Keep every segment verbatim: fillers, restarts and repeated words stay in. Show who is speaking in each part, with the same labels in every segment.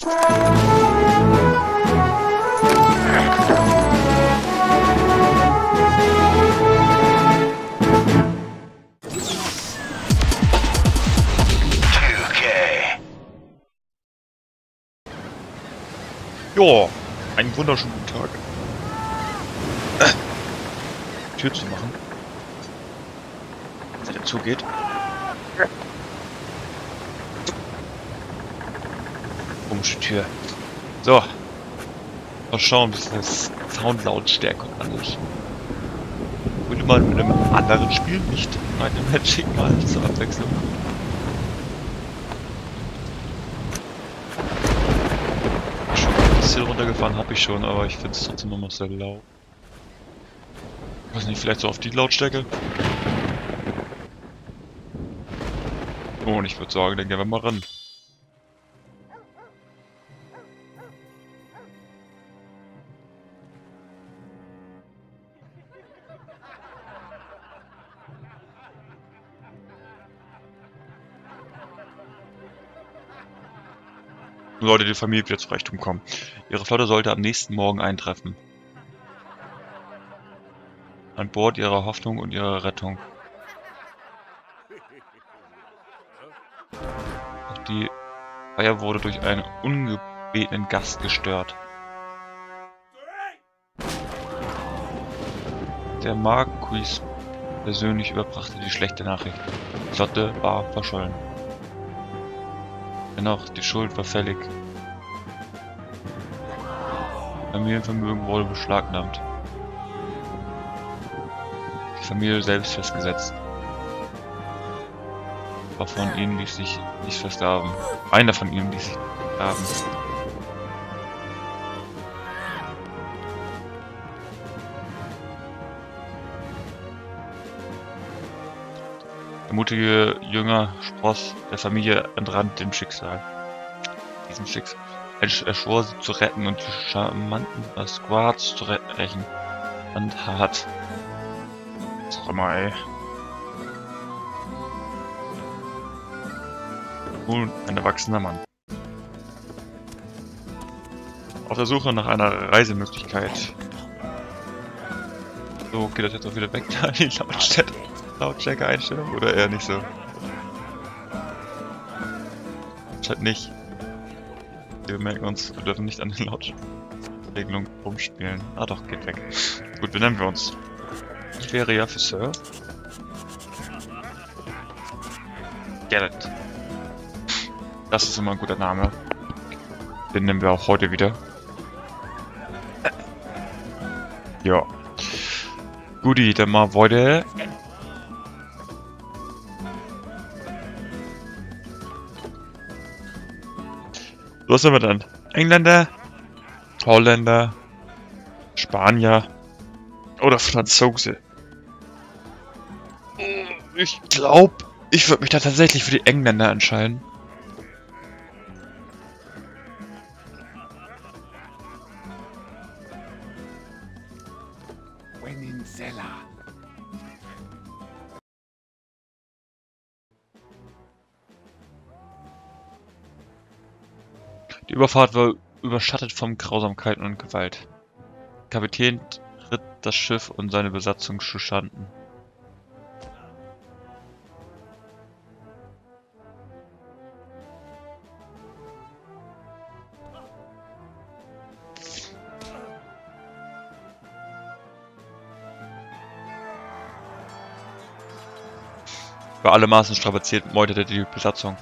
Speaker 1: Jo, einen wunderschönen guten Tag. Tür zu machen. Wenn er zugeht. Komische Tür. So. Mal schauen, wie das Soundlautstärke angeht. Würde man mit einem anderen Spiel nicht einem Magic mal zur Abwechslung. Schon runtergefahren habe ich schon, aber ich finde es trotzdem noch sehr laut. Ich weiß nicht, vielleicht so auf die Lautstärke. Oh, und ich würde sagen, dann gehen wir mal ran. Sollte die Familie wieder zu Reichtum kommen. Ihre Flotte sollte am nächsten Morgen eintreffen. An Bord ihrer Hoffnung und ihrer Rettung. Doch die Feier wurde durch einen ungebetenen Gast gestört. Der Marquis persönlich überbrachte die schlechte Nachricht. Die Flotte war verschollen. Dennoch, die Schuld war fällig. Familienvermögen wurde beschlagnahmt. Die Familie selbst festgesetzt. Aber von ihnen ließ sich nicht versklaven. Einer von ihnen ließ sich vergraben. Der mutige Jünger Spross der Familie entrannt dem Schicksal. Diesem Schicksal. Er schwor sie zu retten und die charmanten Squads zu rächen. Und hart. Sag mal, ey. Nun ein erwachsener Mann. Auf der Suche nach einer Reisemöglichkeit. So, geht das jetzt auch wieder weg, da die Lautstärke. Lautstärke-Einstellung oder eher nicht so? Anscheinend nicht. Wir merken uns, wir dürfen nicht an den Lautstärkeregelungen rumspielen. Ah doch, geht weg. Gut, wie nennen wir uns? Ich wäre ja für Sir. Gerrit. Das ist immer ein guter Name. Den nehmen wir auch heute wieder. Ja. Guti, dann mal heute. Was sind wir dann? Engländer, Holländer, Spanier oder Franzose? Ich glaube, ich würde mich da tatsächlich für die Engländer entscheiden. Die Überfahrt war überschattet von Grausamkeiten und Gewalt. Der Kapitän ritt das Schiff und seine Besatzung zu Schanden. Über alle Maßen strapaziert meuterte die Besatzung.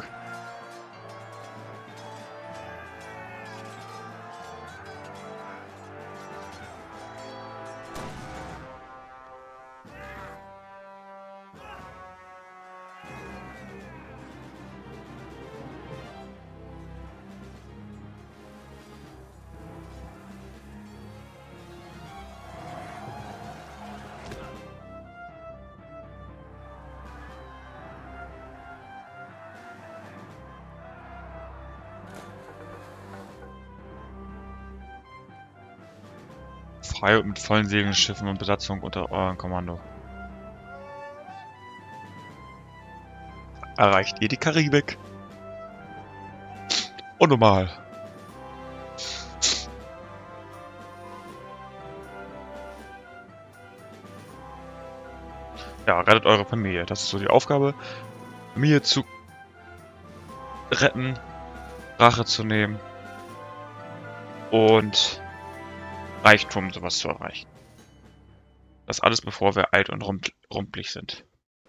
Speaker 1: Frei und mit vollen Segeln, Schiffen und Besatzung unter eurem Kommando. Erreicht ihr die Karibik? Und normal. Ja, rettet eure Familie. Das ist so die Aufgabe. Familie zu retten, Rache zu nehmen und Reichtum sowas zu erreichen. Das alles bevor wir alt und rumpl rumpelig sind.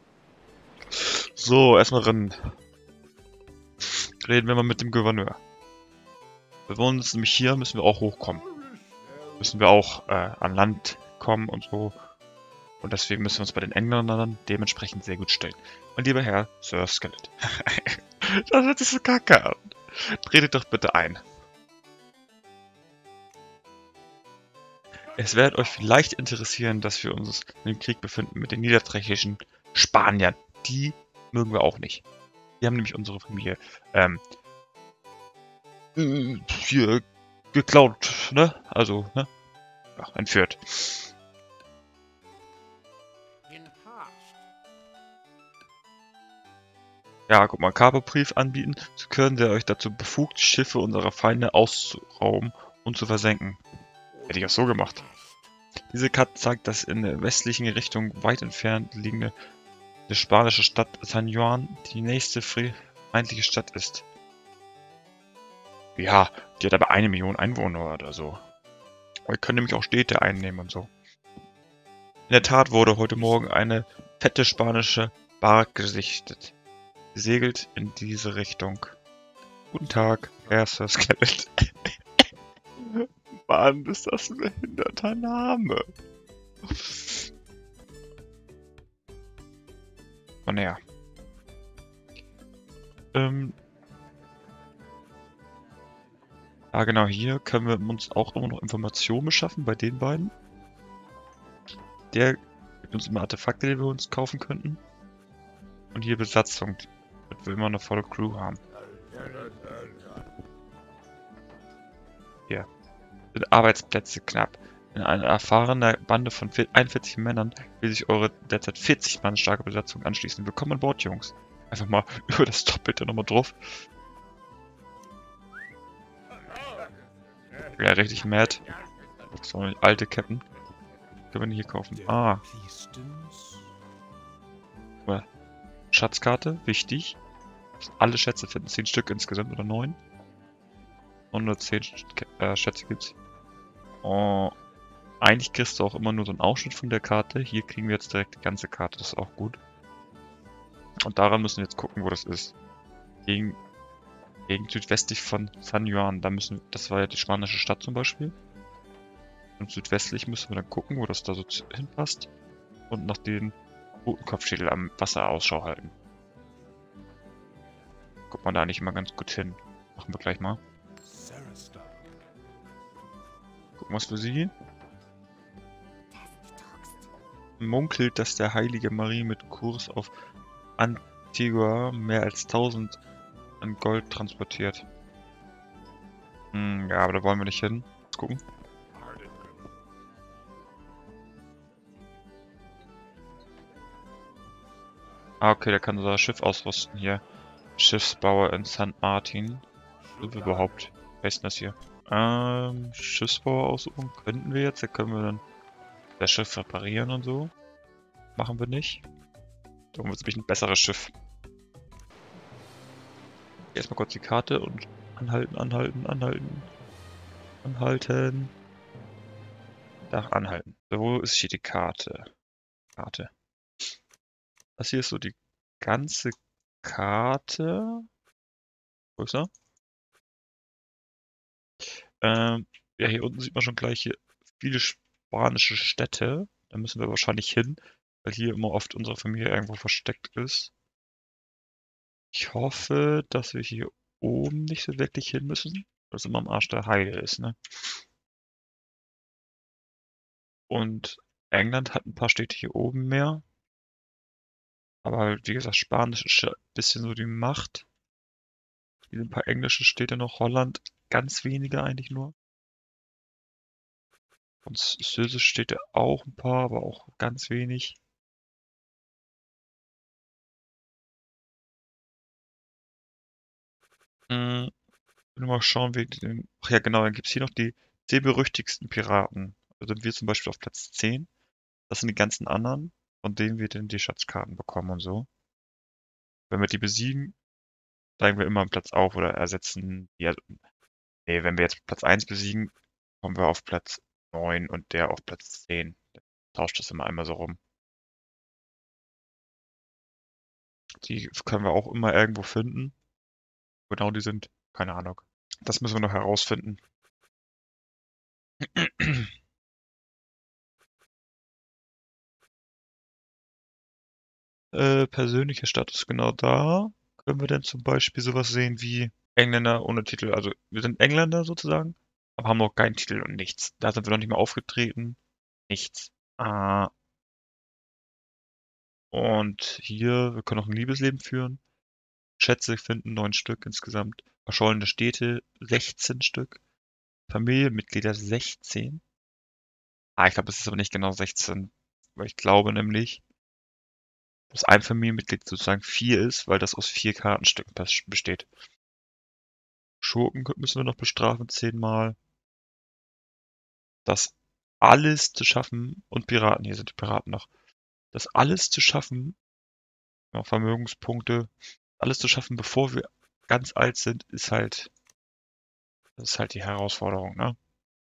Speaker 1: So, erstmal rennen. Reden wir mal mit dem Gouverneur. Wir wollen uns nämlich hier, müssen wir auch hochkommen. Müssen wir auch äh, an Land kommen und so. Und deswegen müssen wir uns bei den Engländern dementsprechend sehr gut stellen. Mein lieber Herr Sir Skelet. Das hört sich so kacke an. Tretet doch bitte ein. Es wird euch vielleicht interessieren, dass wir uns in dem Krieg befinden mit den niederträchtigen Spaniern. Die mögen wir auch nicht. Die haben nämlich unsere Familie ähm, hier geklaut, ne? Also, ne? Ja, entführt. Ja, guck mal, Kaperbrief anbieten. So können wir euch dazu befugt, Schiffe unserer Feinde auszurauben und zu versenken. Hätte ich auch so gemacht. Diese Karte zeigt, dass in der westlichen Richtung weit entfernt liegende die spanische Stadt San Juan die nächste feindliche Stadt ist. Ja, die hat aber eine Million Einwohner oder so. Wir können nämlich auch Städte einnehmen und so. In der Tat wurde heute Morgen eine fette spanische Bark gesichtet. Sie segelt in diese Richtung. Guten Tag, Herr Sir Skelet. Mann, ist das ein behinderter Name. Oh, naja. Ähm. Ah, genau, hier können wir uns auch immer noch Informationen beschaffen bei den beiden. Der gibt uns immer Artefakte, die wir uns kaufen könnten. Und hier Besatzung, damit wir immer eine volle Crew haben. Hier. Sind Arbeitsplätze knapp. In einer erfahrenen Bande von einundvierzig Männern will sich eure derzeit vierzig Mann starke Besatzung anschließen. Willkommen an Bord, Jungs. Einfach mal über das Doppelte nochmal drauf. Ja, richtig mad. So eine alte Captain. Können wir hier kaufen. Ah. Schatzkarte, wichtig. Alle Schätze finden. zehn Stück insgesamt oder neun. Und nur zehn äh, Schätze gibt's. Oh. Eigentlich kriegst du auch immer nur so einen Ausschnitt von der Karte. Hier kriegen wir jetzt direkt die ganze Karte. Das ist auch gut. Und daran müssen wir jetzt gucken, wo das ist. Gegen, gegen südwestlich von San Juan. Da müssen, das war ja die spanische Stadt zum Beispiel. Und südwestlich müssen wir dann gucken, wo das da so hinpasst. Und nach den roten Kopfschädel am Wasser Ausschau halten. Guckt man da nicht immer ganz gut hin. Machen wir gleich mal. Gucken, was wir sehen. Munkelt, dass der heilige Marie mit Kurs auf Antigua mehr als tausend an Gold transportiert. Hm, ja, aber da wollen wir nicht hin. Let's gucken. Ah, okay, der kann unser Schiff ausrüsten hier. Schiffsbauer in Sankt Martin. Sind wir überhaupt? Wer ist denn das hier? Ähm, Schiffsbauer aussuchen könnten wir jetzt. Da können wir dann das Schiff reparieren und so. Machen wir nicht. Da wird es ein besseres Schiff. Erstmal kurz die Karte und anhalten, anhalten, anhalten. Anhalten. Da, anhalten. So, wo ist hier die Karte? Karte. Das hier ist so die ganze Karte. Größer. Ähm, ja, hier unten sieht man schon gleich hier viele spanische Städte. Da müssen wir wahrscheinlich hin, weil hier immer oft unsere Familie irgendwo versteckt ist. Ich hoffe, dass wir hier oben nicht so wirklich hin müssen, weil es immer am Arsch der Heide ist, ne? Und England hat ein paar Städte hier oben mehr. Aber halt, wie gesagt, Spanisch ist ja ein bisschen so die Macht. Hier sind ein paar englische Städte noch, Holland ganz wenige eigentlich nur. Französisch steht ja auch ein paar, aber auch ganz wenig. Hm, will mal schauen, wegen dem. Ach ja, genau, dann gibt es hier noch die zehn berüchtigsten Piraten. Da sind wir zum Beispiel auf Platz zehn. Das sind die ganzen anderen. von denen wir denn die Schatzkarten bekommen und so. Wenn wir die besiegen, steigen wir immer einen Platz auf oder ersetzen die. Also, nee, wenn wir jetzt Platz eins besiegen, kommen wir auf Platz neun und der auf Platz zehn. Tauscht das immer einmal so rum. Die können wir auch immer irgendwo finden. Wo genau die sind, keine Ahnung. Das müssen wir noch herausfinden. Äh, persönlicher Status genau da. Können wir denn zum Beispiel sowas sehen wie Engländer ohne Titel? Also wir sind Engländer sozusagen, aber haben noch keinen Titel und nichts. Da sind wir noch nicht mal aufgetreten. Nichts. Ah, und hier, wir können noch ein Liebesleben führen. Schätze finden, neun Stück insgesamt. Verschollene Städte, sechzehn Stück. Familienmitglieder, sechzehn. Ah, ich glaube, es ist aber nicht genau sechzehn. Weil ich glaube nämlich, dass ein Familienmitglied sozusagen vier ist, weil das aus vier Kartenstücken besteht. Schurken müssen wir noch bestrafen, zehnmal. Das alles zu schaffen, und Piraten, hier sind die Piraten noch. Das alles zu schaffen, ja, Vermögenspunkte, alles zu schaffen, bevor wir ganz alt sind, ist halt, das ist halt die Herausforderung, ne?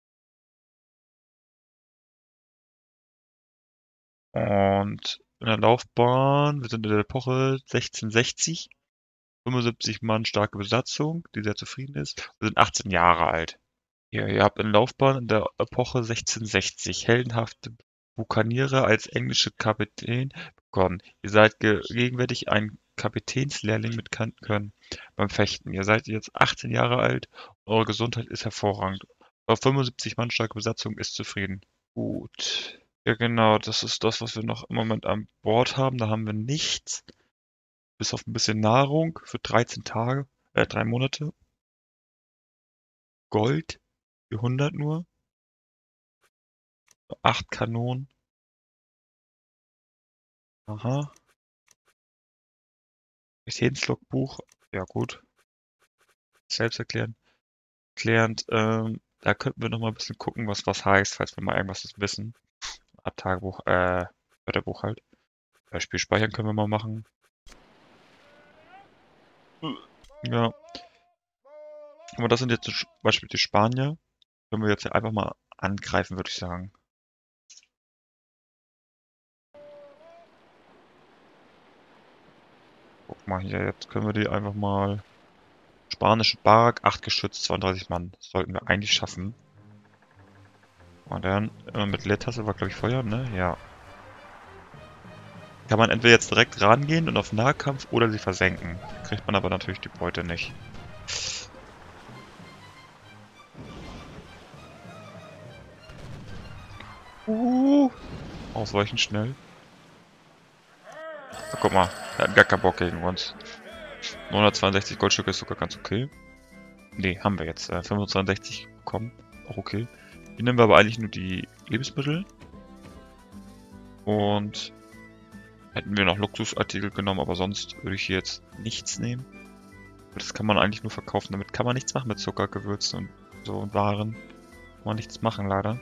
Speaker 1: Und in der Laufbahn, wir sind in der Epoche sechzehnhundertsechzig, fünfundsiebzig Mann starke Besatzung, die sehr zufrieden ist. Wir sind achtzehn Jahre alt. Ja, ihr habt eine Laufbahn in der Epoche sechzehnhundertsechzig heldenhafte Bukaniere als englische Kapitän begonnen. Ihr seid ge gegenwärtig ein Kapitänslehrling mit Kan Können beim Fechten. Ihr seid jetzt achtzehn Jahre alt, eure Gesundheit ist hervorragend. Eure fünfundsiebzig Mann starke Besatzung ist zufrieden. Gut. Ja genau, das ist das, was wir noch im Moment an Bord haben. Da haben wir nichts, bis auf ein bisschen Nahrung für dreizehn Tage, äh, drei Monate. Gold für hundert nur. Acht Kanonen. Aha. Missionslogbuch. Ja gut. Selbsterklärend. Klärend. Ähm, da könnten wir noch mal ein bisschen gucken, was was heißt, falls wir mal irgendwas wissen. Ab Tagebuch, äh, Wörterbuch halt. Beispiel speichern können wir mal machen. Ja. Aber das sind jetzt zum Beispiel die Spanier. Können wir jetzt einfach mal angreifen, würde ich sagen. Guck mal hier, jetzt können wir die einfach mal. Spanische Bark, acht Geschütz, zweiunddreißig Mann. Das sollten wir eigentlich schaffen. Und dann äh, mit Leertaste war, glaube ich, Feuer, ne? Ja. Kann man entweder jetzt direkt rangehen und auf Nahkampf oder sie versenken. Kriegt man aber natürlich die Beute nicht. Uh, ausweichen schnell. Na, guck mal, er hat gar keinen Bock gegen uns. neunhundertzweiundsechzig Goldstücke ist sogar ganz okay. Ne, haben wir jetzt. Äh, fünfhundertzweiundsechzig bekommen. Auch okay. Hier nehmen wir aber eigentlich nur die Lebensmittel. Und hätten wir noch Luxusartikel genommen, aber sonst würde ich hier jetzt nichts nehmen. Das kann man eigentlich nur verkaufen. Damit kann man nichts machen mit Zucker, Gewürzen und so und Waren. Kann man nichts machen, leider.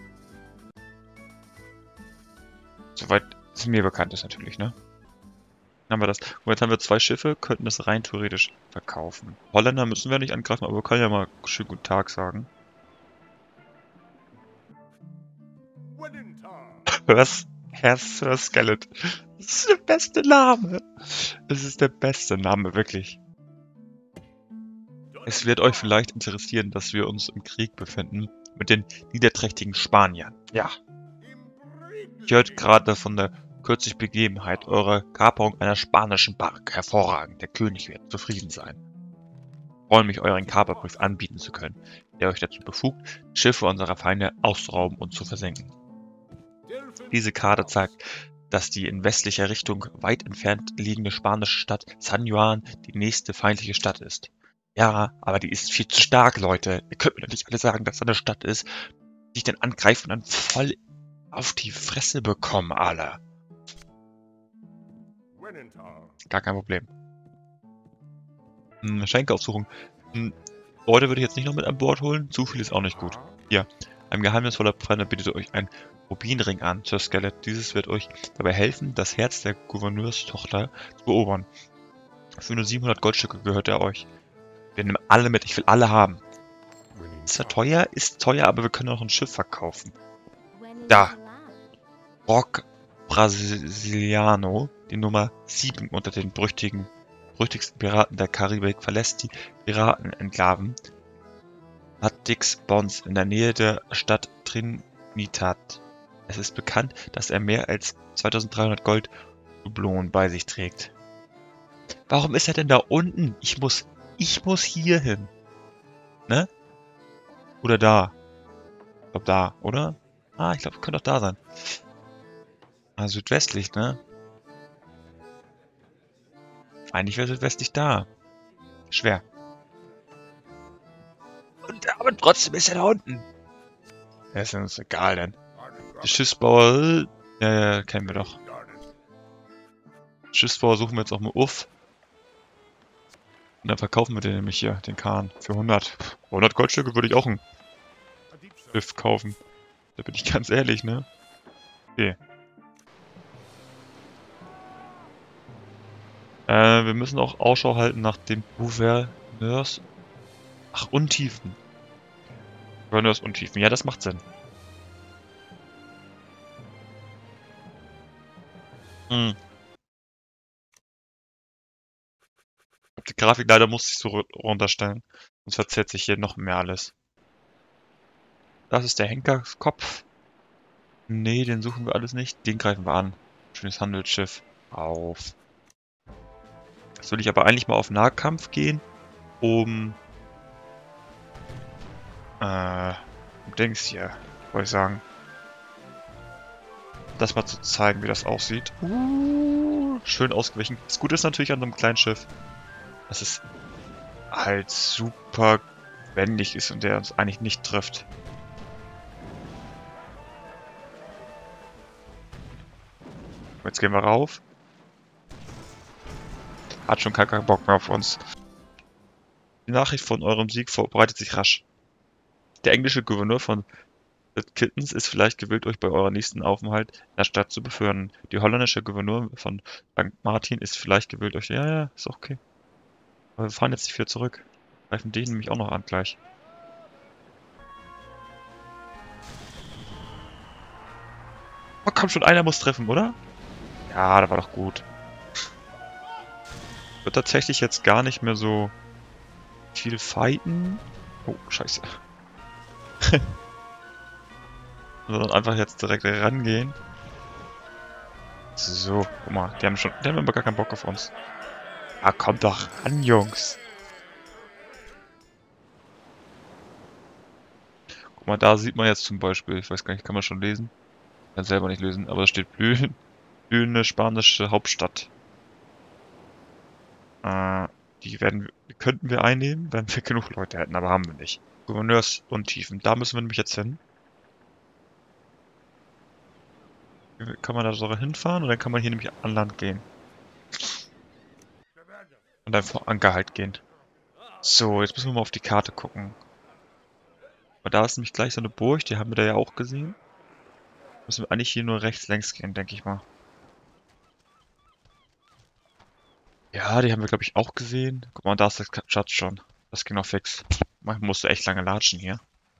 Speaker 1: Soweit es mir bekannt ist natürlich, ne? Dann haben wir das. Und jetzt haben wir zwei Schiffe, könnten das rein theoretisch verkaufen. Holländer müssen wir nicht angreifen, aber wir können ja mal schön guten Tag sagen. Was? Herr Sir Skellet. Das ist der beste Name. Das ist der beste Name, wirklich. Es wird euch vielleicht interessieren, dass wir uns im Krieg befinden mit den niederträchtigen Spaniern. Ja. Ich hört gerade von der kürzlichen Begebenheit eurer Kaperung einer spanischen Bark. Hervorragend, der König wird zufrieden sein. Ich freue mich, euren Kaperbrief anbieten zu können, der euch dazu befugt, Schiffe unserer Feinde auszurauben und zu versenken. Diese Karte zeigt, dass die in westlicher Richtung weit entfernt liegende spanische Stadt San Juan die nächste feindliche Stadt ist. Ja, aber die ist viel zu stark, Leute. Ihr könnt mir doch nicht alle sagen, dass da eine Stadt ist, die ich dann angreife und dann voll auf die Fresse bekomme, alle. Gar kein Problem. Hm, Schenkeaufsuchung. Hm, Leute würde ich jetzt nicht noch mit an Bord holen. Zu viel ist auch nicht gut. Hier. Ein geheimnisvoller Fremder bietet euch einen Rubinring an, Sir Skelet. Dieses wird euch dabei helfen, das Herz der Gouverneurstochter zu erobern. Für nur siebenhundert Goldstücke gehört er euch. Wir nehmen alle mit, ich will alle haben. Ist zwar teuer, ist teuer, aber wir können auch ein Schiff verkaufen. Da. Rock Brasiliano, die Nummer sieben unter den berüchtigten, berüchtigsten Piraten der Karibik, verlässt die Piratenenklaven Haddix Bonds in der Nähe der Stadt Trinidad. Es ist bekannt, dass er mehr als zweitausenddreihundert Gold-Dublonen bei sich trägt. Warum ist er denn da unten? Ich muss, ich muss hier hin. Ne? Oder da. Ich glaube da, oder? Ah, ich glaube, könnte auch da sein. Ah, südwestlich, ne? Eigentlich wäre südwestlich da. Schwer. Und, aber trotzdem ist er da unten. Ja, ist uns egal, denn. Die Schiffsbauer, ja, ja, kennen wir doch. Schiffsbauer suchen wir jetzt auch mal auf. Und dann verkaufen wir den nämlich hier, den Kahn, für hundert. hundert Goldstücke würde ich auch ein Schiff kaufen. Da bin ich ganz ehrlich, ne? Okay. Äh, wir müssen auch Ausschau halten nach den Gouverneurs. Ach, Untiefen. Gouverneurs Untiefen. Ja, das macht Sinn. Hm. Die Grafik leider muss ich so runterstellen. Sonst verzerrt sich hier noch mehr alles. Das ist der Henkerskopf. Nee, den suchen wir alles nicht. Den greifen wir an. Schönes Handelsschiff. Auf. Jetzt will ich aber eigentlich mal auf Nahkampf gehen, um äh, um Dings hier, wollte ich sagen. Das mal zu zeigen, wie das aussieht. Uh, schön ausgewichen. Das Gute ist natürlich an so einem kleinen Schiff, dass es halt super wendig ist und der uns eigentlich nicht trifft. Jetzt gehen wir rauf. Hat schon keinen Bock mehr auf uns. Die Nachricht von eurem Sieg verbreitet sich rasch. Der englische Gouverneur von Kittens ist vielleicht gewillt, euch bei eurem nächsten Aufenthalt in der Stadt zu befördern. Die holländische Gouverneur von Sankt Martin ist vielleicht gewillt, euch... Ja, ja, ist okay. Aber wir fahren jetzt nicht wieder zurück. Greifen den nämlich auch noch an gleich. Oh, komm schon, einer muss treffen, oder? Ja, das war doch gut. Wird tatsächlich jetzt gar nicht mehr so viel fighten. Oh, scheiße. Sondern einfach jetzt direkt rangehen. So, guck mal, die haben schon, die haben aber gar keinen Bock auf uns. Ah, kommt doch ran, Jungs. Guck mal, da sieht man jetzt zum Beispiel, ich weiß gar nicht, kann man schon lesen? Kann selber nicht lesen, aber da steht blühen, blühende spanische Hauptstadt. Äh, die werden, die könnten wir einnehmen, wenn wir genug Leute hätten, aber haben wir nicht. Gouverneursuntiefen, da müssen wir nämlich jetzt hin. Kann man da sogar hinfahren und dann kann man hier nämlich an Land gehen. Und dann vor Anker halt gehen. So, jetzt müssen wir mal auf die Karte gucken. Aber da ist nämlich gleich so eine Burg, die haben wir da ja auch gesehen. Müssen wir eigentlich hier nur rechts längs gehen, denke ich mal. Ja, die haben wir, glaube ich, auch gesehen. Guck mal, da ist der Schatz schon. Das ging noch fix. Man musste echt lange latschen hier.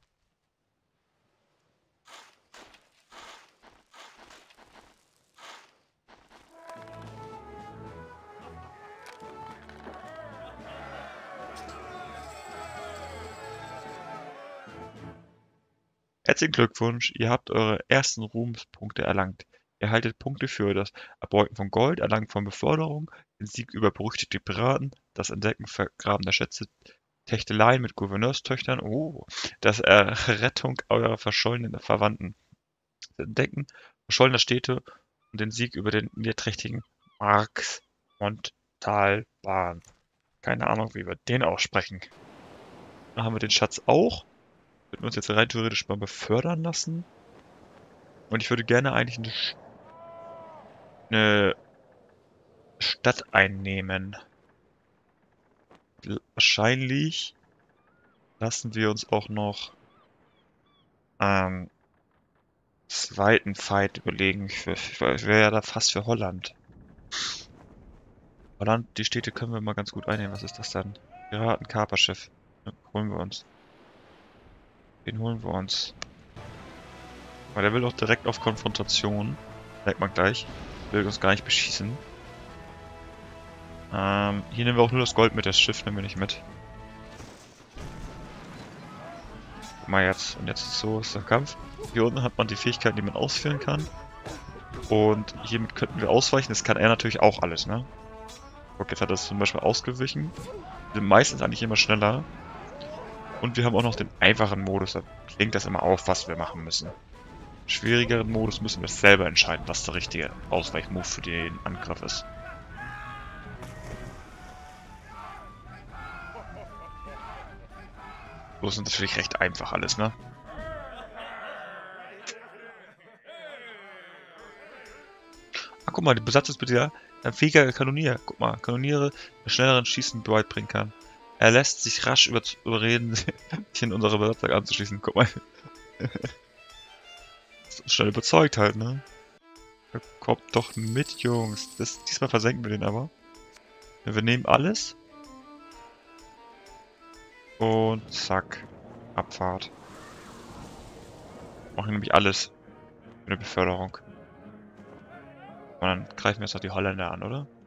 Speaker 1: Herzlichen Glückwunsch, ihr habt eure ersten Ruhmspunkte erlangt. Ihr erhaltet Punkte für das Erbeuten von Gold, Erlangen von Beförderung, den Sieg über berüchtigte Piraten, das Entdecken vergrabener Schätze, Techteleien mit Gouverneurstöchtern, oh, das Errettung eurer verschollenen Verwandten, das Entdecken verschollener Städte und den Sieg über den niederträchtigen Marx Montalban. Keine Ahnung, wie wir den aussprechen. Da haben wir den Schatz auch. Würden wir uns jetzt rein theoretisch mal befördern lassen. Und ich würde gerne eigentlich eine, Sch eine Stadt einnehmen. Wahrscheinlich lassen wir uns auch noch ähm, zweiten Fight überlegen. Ich, ich, ich wäre ja da fast für Holland. Holland, die Städte können wir mal ganz gut einnehmen. Was ist das dann? Piraten-Kaperschiff. Ja, holen wir uns. Den holen wir uns. Weil der will doch direkt auf Konfrontation. Merkt man gleich. Will uns gar nicht beschießen. Ähm, hier nehmen wir auch nur das Gold mit, das Schiff nehmen wir nicht mit. Guck mal jetzt. Und jetzt ist so ist der Kampf. Hier unten hat man die Fähigkeiten, die man ausführen kann. Und hiermit könnten wir ausweichen. Das kann er natürlich auch alles, ne? Guck, jetzt hat er es zum Beispiel ausgewichen. Wir sind meistens eigentlich immer schneller. Und wir haben auch noch den einfachen Modus. Da klingt das immer auf, was wir machen müssen. Im schwierigeren Modus müssen wir selber entscheiden, was der richtige Ausweichmove für den Angriff ist. So ist natürlich recht einfach alles, ne? Ah, guck mal, die Besatzungsbitte ja. Ein fähiger Kanonier. Guck mal, Kanoniere mit schnelleren Schießen beibringen kann. Er lässt sich rasch über überreden, sich in unsere Besatzung anzuschließen. Guck mal. Schnell überzeugt halt, ne? Kommt doch mit, Jungs. Das, diesmal versenken wir den aber. Wir nehmen alles. Und zack. Abfahrt. Machen nämlich alles für eine Beförderung. Und dann greifen wir jetzt noch die Holländer an, oder?